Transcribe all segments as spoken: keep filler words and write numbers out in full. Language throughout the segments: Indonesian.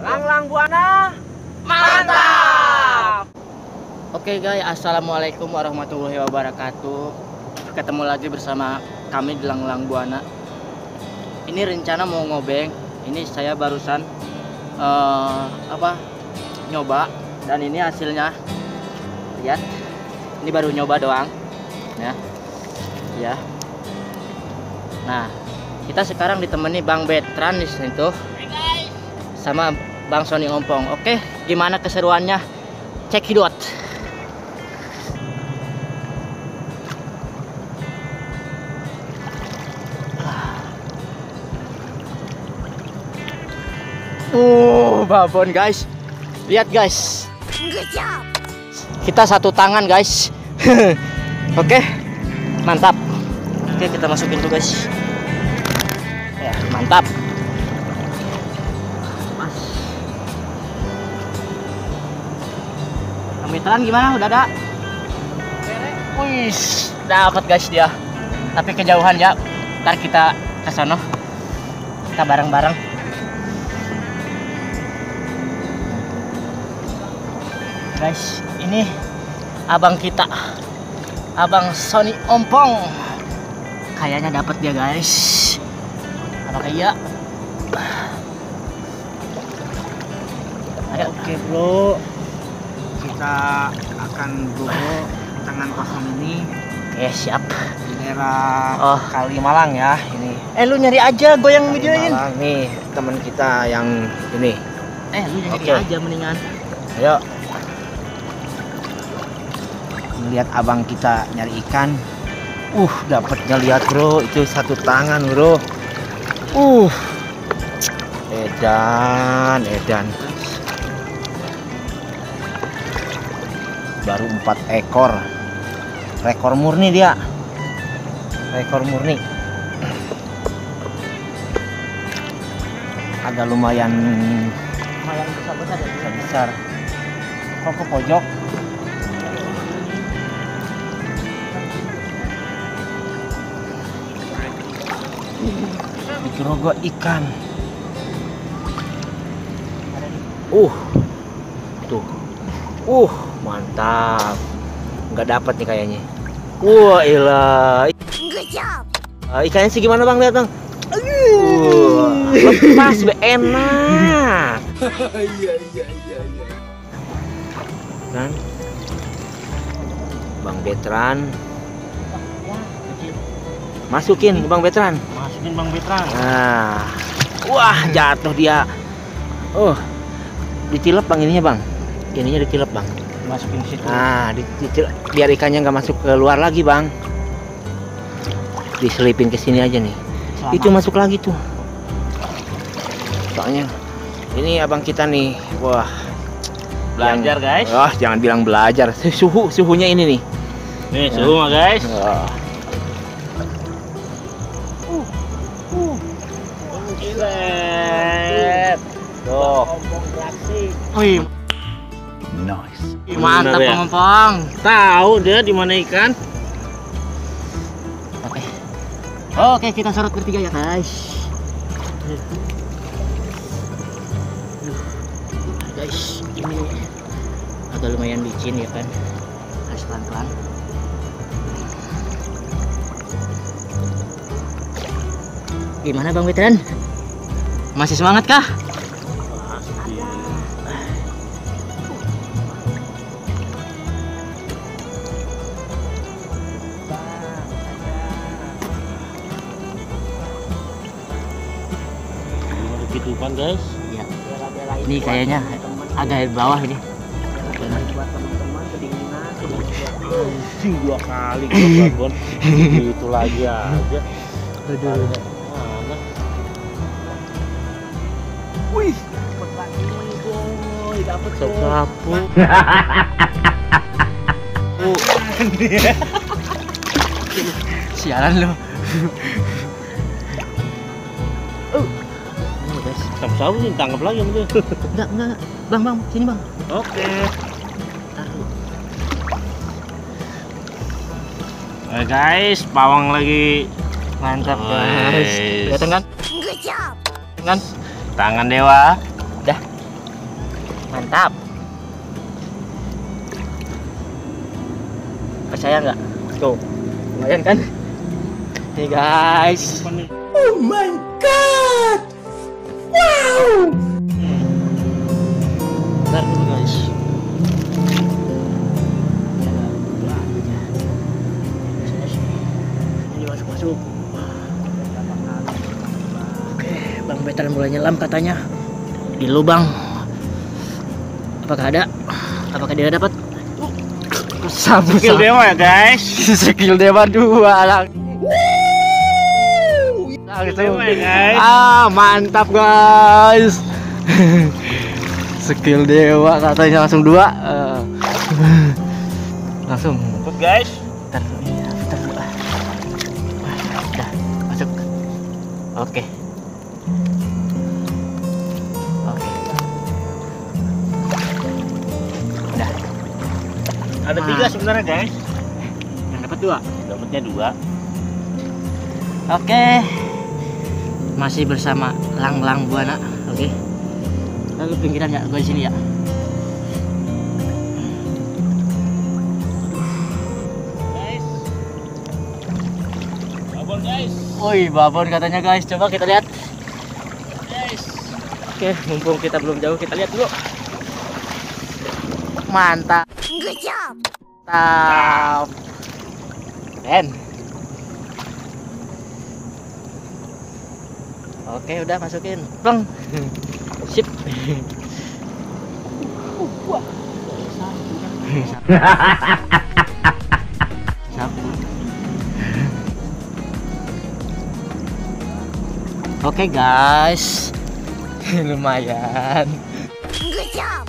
Lang-lang Buana, mantap. Oke guys, assalamualaikum warahmatullahi wabarakatuh. Ketemu lagi bersama kami di Lang-lang Buana. Ini rencana mau ngobeng. Ini saya barusan uh, apa nyoba dan ini hasilnya. Lihat, ini baru nyoba doang, ya. Ya. Nah, kita sekarang ditemani Bang Betran di situ, sama Bang Sony Ompong. Oke, gimana keseruannya? Cekidot. Uh, babon guys. Lihat guys. Kita satu tangan guys. Oke, mantap. Oke, kita masukin tuh guys. Ya, mantap. Mas. Kemitraan gimana? Udah ada? Wih, dapat guys dia. Tapi kejauhan ya. Ntar kita ke sana. Kita bareng-bareng. Guys, ini abang kita. Abang Sony Ompong. Kayaknya dapat dia guys. Apakah iya? Ada. Oke bro, kita akan bobo tangan kosong ini. Oke, siap. Di daerah Oh. Kalimalang ya ini. Eh, lu nyari aja, gue yang videoin. Kalimalang nih teman kita yang ini. Eh, lu nyari Oke. aja mendingan. Ayo. Lihat abang kita nyari ikan. Uh, dapatnya, lihat bro, itu satu tangan bro. Uh, edan, edan. Baru empat ekor. Rekor murni dia. Rekor murni. Agak lumayan Lumayan besar-besar ya. besar. besar. Kok ke pojok? Digerogot ikan. Uh, tuh, uh, mantap. Nggak dapat nih kayaknya. Wah, ilah. Uh, ikannya sih gimana bang? Lihat bang. Uh, lepas, be enak. Iya iya iya iya. Kan, Bang Betran. Masukin Bang Betran. Masukin Bang Betran. Nah, wah jatuh dia. Oh, ditilep bang ininya bang. Ininya ditilep bang. Masukin situ. Nah, ditilep biar ikannya nggak masuk ke luar lagi bang. Diselipin ke sini aja nih. Selamat. Itu masuk lagi tuh. Soalnya ini abang kita nih, wah. Belajar yang- guys. Wah, jangan bilang belajar. Suhu suhunya ini nih. Nih, suhu mah guys. Wah. Set. Tuh. Wih, Nice. mantap Bener ya? Bang Ompong. Tahu dia di mana ikan? Oke. Oke, kita sorot bertiga ya guys. Aduh. Guys, ini agak lumayan licin ya kan. Harus pelan-pelan. Gimana Bang Betran? Masih semangat kah? Begituan guys. Ya. Ini kayaknya agak di bawah ini. Sing dua kali gua babon. Itu lagi aja. Aduh. Mana? Wih, dapat lagi boy, dapat Sapu. Sialan lo. Oh. Ini guys, sapu-sapu sih tangkap lagi sama dia. Enggak, enggak. Bang, Bang, sini Bang. Oke. Taruh. Oke guys, bawang lagi Mantap Nice. guys. Kelihatan kan? Kan? tangan dewa. Udah. Mantap. Percaya nggak? Tuh, lumayan kan? Nih guys. Oh my god. Wow. Bentar dulu guys. Ini masuk masuk. Oke, Bang Betan mulai nyelam katanya di lubang. Apakah ada? Apakah dia dapat? Sabu skill dewa ya guys. Skill dewa dua lang. Langsung ya guys. Ah mantap guys. Skill dewa katanya langsung dua. Uh. Langsung. Good guys. Bentar dulu ya, bentar dulu. Udah masuk. Oke. Oke. Udah. Ada tiga sebenarnya guys. Yang dapat dua. Dapatnya dua. Oke. Masih bersama Lang-Lang Buana. Oke. Lalu pinggiran ya, gue di sini ya. Guys. Babon guys. Woi, babon katanya guys. Coba kita lihat. Guys. Oke, mumpung kita belum jauh, kita lihat dulu. Mantap. Good job. Mantap. Keren. Oke, udah masukin. Pleng. Sip. Wah. Sapu. Oke guys. Lumayan. Good job.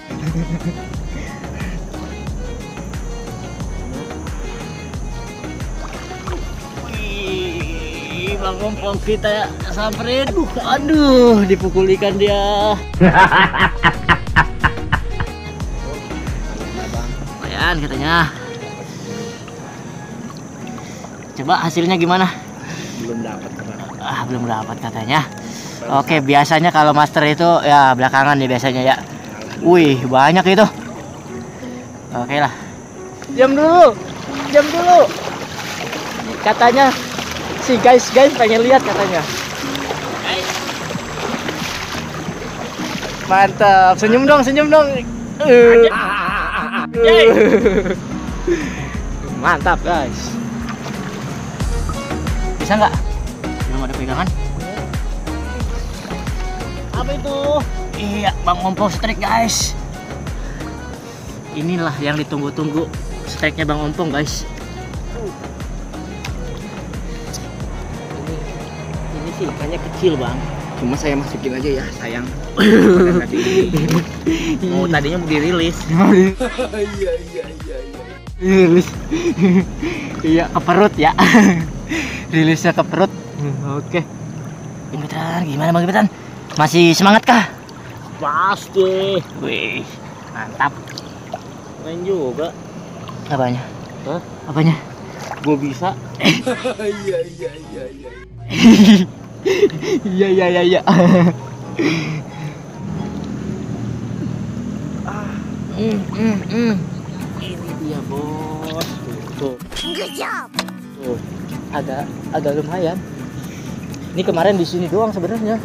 Wih, Bang Ompong kita samperin. Aduh, aduh, dipukul ikan dia. Lumayan katanya. Coba hasilnya gimana? Belum dapat Ah, belum dapat katanya. Oke, biasanya kalau master itu ya belakangan nih biasanya ya. Wih, banyak itu. Oke lah. Diam dulu. Diam dulu. Katanya si guys guys pengen lihat katanya. Mantap. Senyum dong, senyum dong. Uh. Mantap, guys. Bisa nggak? Belum ada pegangan. Apa itu? Iya, Bang Ompong strike guys. Inilah yang ditunggu-tunggu, strike-nya Bang Ompong guys. Ini, ini sih ikannya kecil Bang. Cuma saya masukin aja ya, sayang. Tadi mau tadinya mau dirilis. Iya iya iya iya. Rilis. Iya, ke perut ya. Rilisnya ke perut. Oke. Bang Betan, gimana Bang Betan? Masih semangat kah? Pasti. Wih, mantap. Main juga. Apanya? Hah? Apanya? Gue bisa. Iya iya iya iya. Iya iya iya iya. Hmm, hmm, hmm. Ini dia bos. Tuh. Good job. Tuh. Agak agak lumayan. Ini kemarin di sini doang sebenarnya.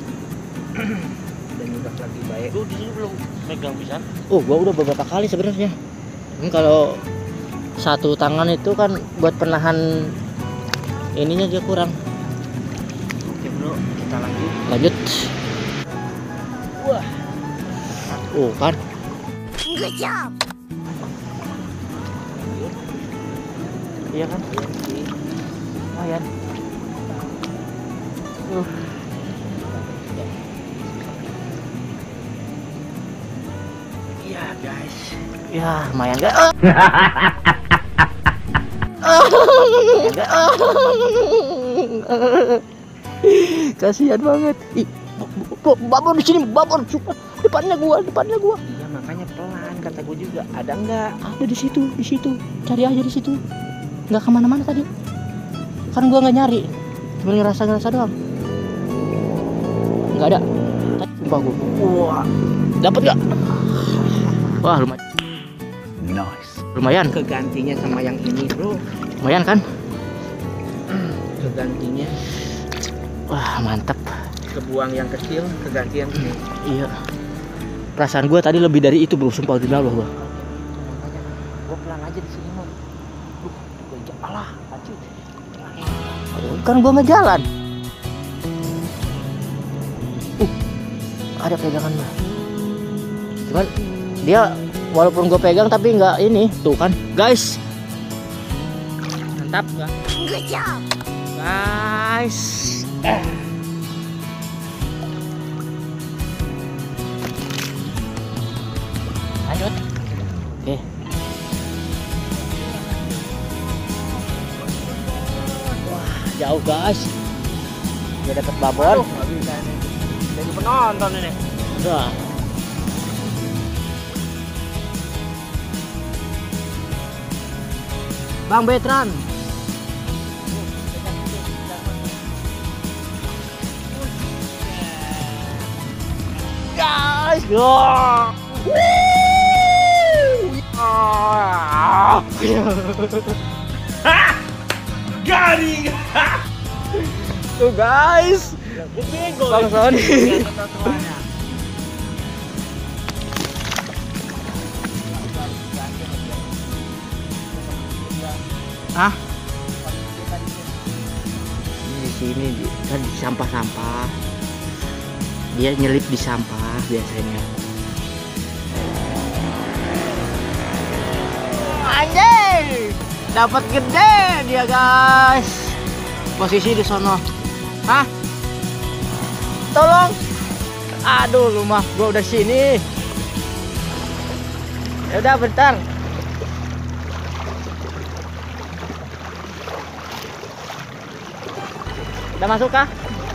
Dan juga lagi baik. Lu di sini belum megang bisa? Oh, gua udah beberapa kali sebenarnya. Hmm, kalau satu tangan itu kan buat penahan ininya dia kurang. Oke bro, kita lanjut. Lanjut. Wah. Oh kan. Good job. Iya kan? Iya sih. Lumayan. Uh. Iya guys. Ya lumayan gak? Kasihan banget. Ih, babon di sini, babon. Depannya gua, depannya gua. Iya makanya pelan kata gue juga. Ada nggak? Ada di situ, di situ. Cari aja di situ. Nggak kemana-mana tadi. Kan gua nggak nyari, cuma ngerasa-ngerasa doang. Nggak ada. Sumpah sumpah gua. Wah, dapat gak? Wah, lumayan. Nice. Lumayan. Kegantinya sama yang ini, bro. Lumayan kan? Kegantinya Wah, mantap. kebuang yang kecil, keganti yang ini. Iya. Perasaan gua tadi lebih dari itu, bro. Sumpah demi Allah, gua. Gua pelan aja di sini, Mon. Duh, gua jalan. Anjir. Kan gua mah jalan. Uh, ada pegangan mah. Cuman dia walaupun gue pegang tapi nggak ini, tuh kan, guys. Mantap nggak? Good job. Guys. Eh. Lanjut. Oke. Wah, jauh guys. Dia dapat babon. Nggak bisa ini. Jadi penonton ini. Udah. Bang Betran. Guys, go. Garing. Tuh guys. Bang Sony. Ah, ini di sini di, kan di sampah-sampah. Dia nyelip di sampah biasanya. Anjay, dapat gede dia guys. Posisi di sono. Hah? Tolong. Aduh, rumah gua udah sini. Ya udah bentar. Udah masuk kah?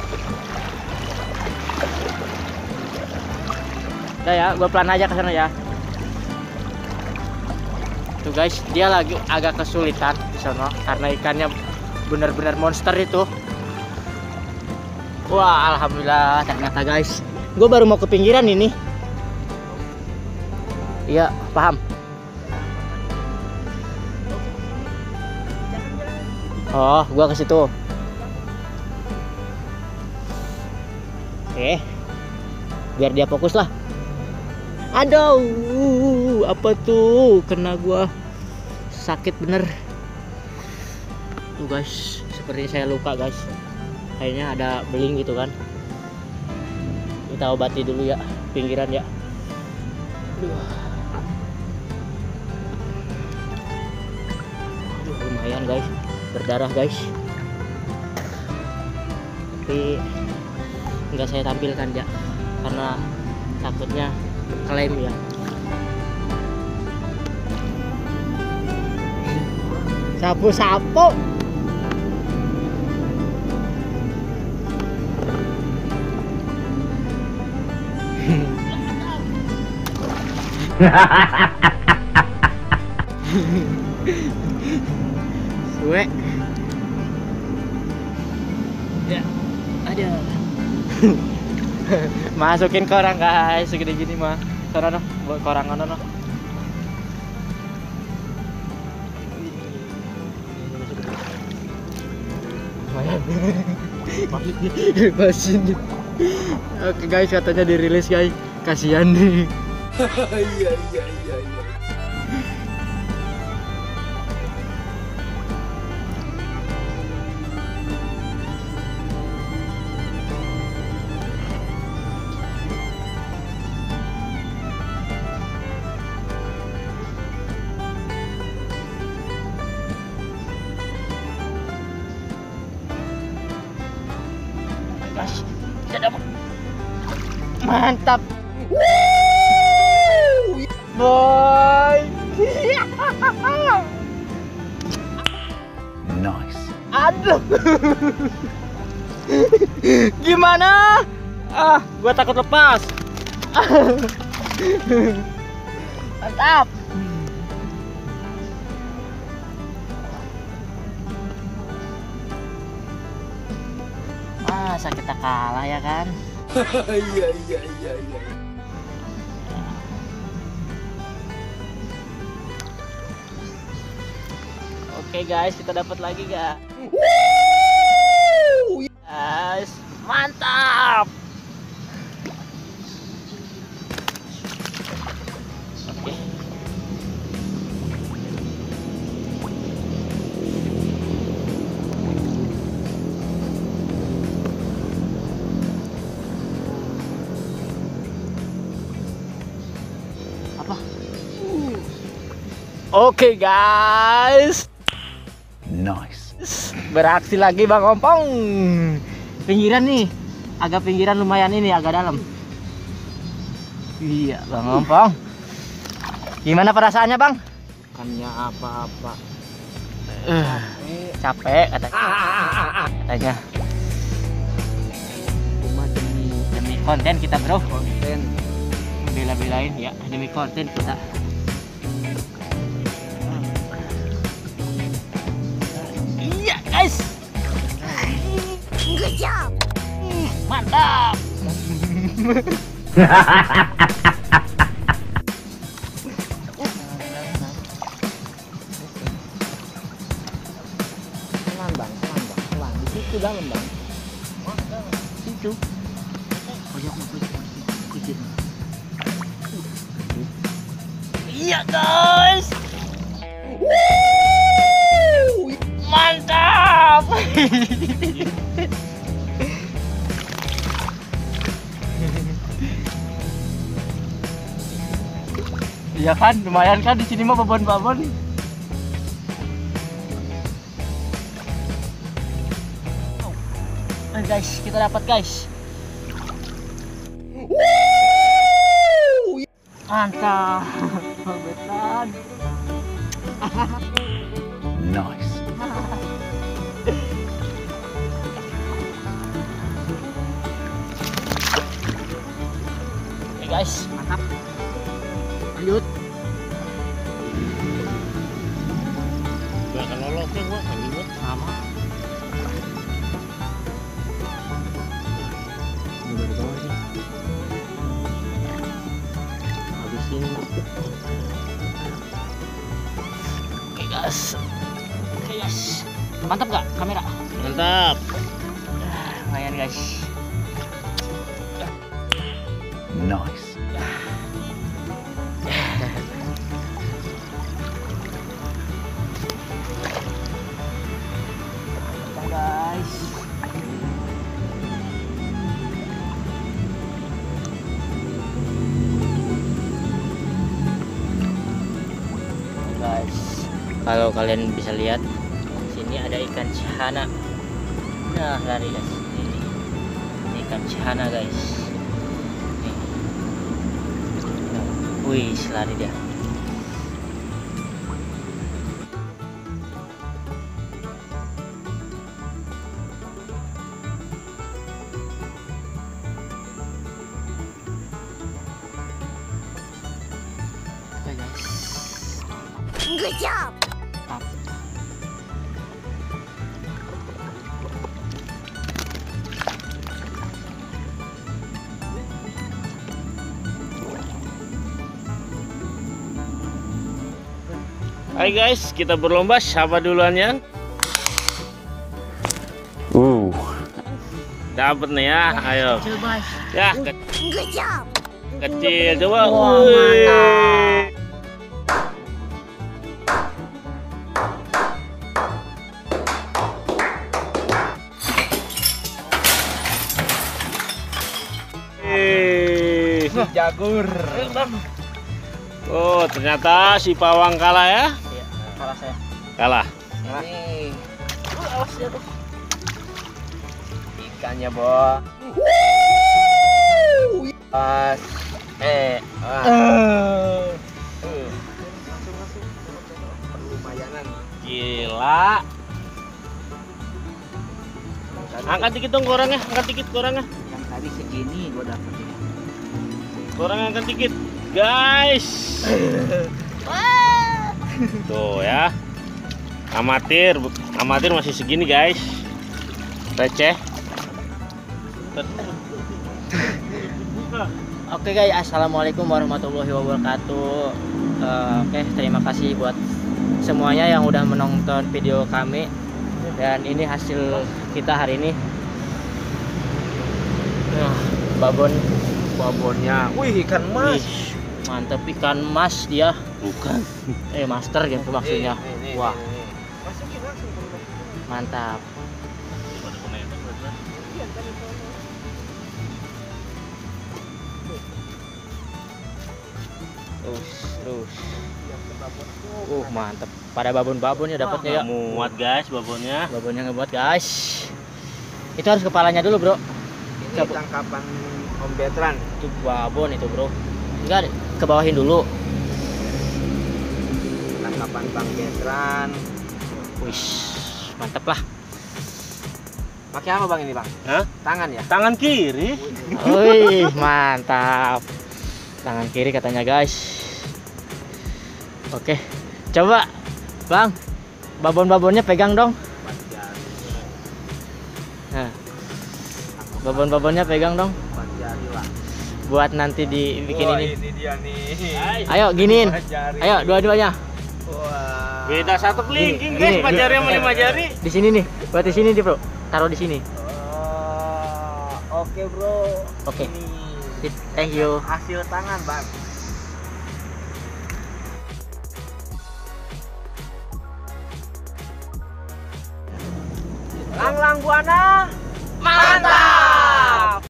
Udah ya, gue pelan aja ke sana ya. Tuh guys, dia lagi agak kesulitan di sana karena ikannya benar-benar monster itu. Wah, alhamdulillah ternyata guys. Gue baru mau ke pinggiran ini. Iya, paham. Oh, gue ke situ. Oke, biar dia fokus lah. Aduh, apa tuh? Kena gua sakit bener. Tuh guys, seperti saya luka guys. Kayaknya ada beling gitu kan. Kita obati dulu ya, pinggiran ya. Aduh. Aduh, lumayan guys, berdarah guys. Tapi nggak saya tampilkan ya karena takutnya klaim ya. Sapu-sapu. Suwe. Ya, ada. Masukin ke orang guys, segede gini mah. Sana noh, buat korangan noh. Lumayan. Lepasin. Oke guys, katanya dirilis guys. Kasihan nih. Iya iya iya iya. Guys, kita dapat. Mantap. Boy. Nice. Aduh. Gimana? Ah, gua takut lepas. Mantap. Masa kita kalah ya kan? Iya iya iya iya. Oke guys, kita dapat lagi guys. Guys, mantap. Oke. Apa? Oke guys. Nice. Beraksi lagi Bang Ompong. Pinggiran nih, agak pinggiran lumayan ini, agak dalam. Iya Bang Ompong. Gimana perasaannya Bang? Bukannya apa-apa. Uh, capek katanya. Katanya. Cuma demi Demi konten kita bro. konten. Bela-belain ya, demi konten kita. Iya guys. Good job. Mantap. Pelan bang, pelan bang, pelan. Di situ dalam bang. Situ. Pojok pojok. Iya guys. Mantap. Iya kan, lumayan kan di sini mah babon-babon. Oh, guys, kita dapat guys. Mantap. Betan. Nice. Oke guys, mantap. Lanjut. Gak akan lolosnya gua, lanjut Sama. Udah di bawah sih. Habisin. Oke guys. Oke guys. Mantap gak kamera? Mantap. Lumayan guys. Nice. Guys. Guys, kalau kalian bisa lihat sini ada ikan cihana. Nah, lari guys. Ini, ini ikan cihana guys. Nih. Wih, lari dia. Oke guys. Good job. Up. Hai guys, kita berlomba siapa duluannya? Uh, dapat nih ya, ayo. Kecil guys. Ya, ke Good job. kecil coba. Wah, Wih. mantap. Eh, Si jagur. Oh, ternyata si pawang kalah ya? Iya, kalah saya. Kalah. Ini Uh, awas jatuh. ikannya, Bo. Pas. Eh, ah. Uh. Lumayanan. Gila. Angkat dikit dong korangnya, angkat dikit korangnya. Yang tadi segini gua dapet. Korangnya angkat dikit. Guys. Tuh ya. Amatir, amatir masih segini guys. Receh. Oke guys, assalamualaikum warahmatullahi wabarakatuh. Eh, Oke, terima kasih buat semuanya yang udah menonton video kami. Dan ini hasil kita hari ini. Nah, babon, Babonnya. Wih, ikan mas. Wih, mantep ikan mas dia. Bukan. Eh, master gitu maksudnya. Nih, nih, nih, Wah, nih, nih. Masukin langsung ke rumah. mantap. Terus, terus. Uh, mantep. Pada babon-babon ya dapatnya ya. Nggak muat guys babonnya. Babonnya ngebuat guys. Itu harus kepalanya dulu bro. Ini Cabut. tangkapan Om Betran. Itu babon itu bro. Enggak, ke bawahin dulu. Tangkapan Bang Betran. Wih, mantep lah. Pakai apa bang ini bang? Hah? Tangan ya? Tangan kiri. Wih, mantap. Tangan kiri katanya guys. Oke, coba bang, babon-babonnya pegang dong. Nah, babon-babonnya pegang dong. Empat jari lah. Buat nanti dibikin Wah, ini. ini dia nih. Ayo giniin. Empat jari. Ayo dua-duanya. Wah. Beda satu kelingking Gini, guys, gini. empat jari sama lima jari. Di sini nih, buat di sini nih bro. Taruh di sini. Oh, oke bro. Oke. Ini Thank you. hasil tangan bang. Lang lang buana. Mantap.